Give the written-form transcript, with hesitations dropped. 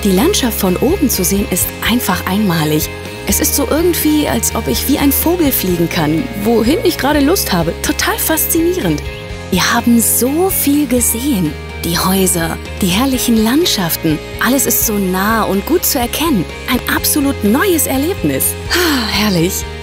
Die Landschaft von oben zu sehen ist einfach einmalig. Es ist so irgendwie, als ob ich wie ein Vogel fliegen kann, wohin ich gerade Lust habe. Total faszinierend. Wir haben so viel gesehen. Die Häuser, die herrlichen Landschaften. Alles ist so nah und gut zu erkennen. Ein absolut neues Erlebnis. Herrlich.